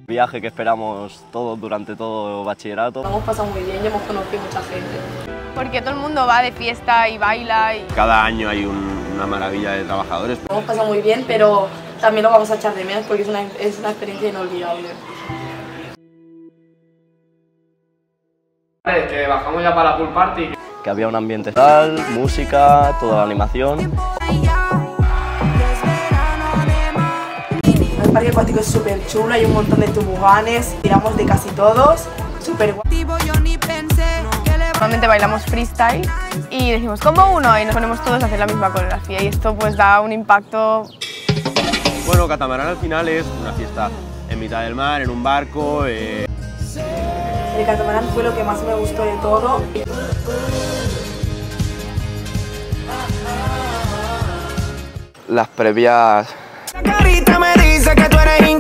Viaje que esperamos todos durante todo el bachillerato. Lo hemos pasado muy bien y hemos conocido mucha gente. Porque todo el mundo va de fiesta y baila. Cada año hay una maravilla de trabajadores. Lo hemos pasado muy bien, pero también lo vamos a echar de menos porque es una experiencia inolvidable. Bajamos ya para la pool party. Que había un ambiente tal, música, toda la animación. El parque acuático es súper chulo, hay un montón de toboganes, tiramos de casi todos, súper guay. Normalmente bailamos freestyle y decimos como uno y nos ponemos todos a hacer la misma coreografía y esto pues da un impacto. Bueno, Catamarán al final es una fiesta en mitad del mar, en un barco. El catamarán fue lo que más me gustó de todo. Las previas. Carita me dice que tú eres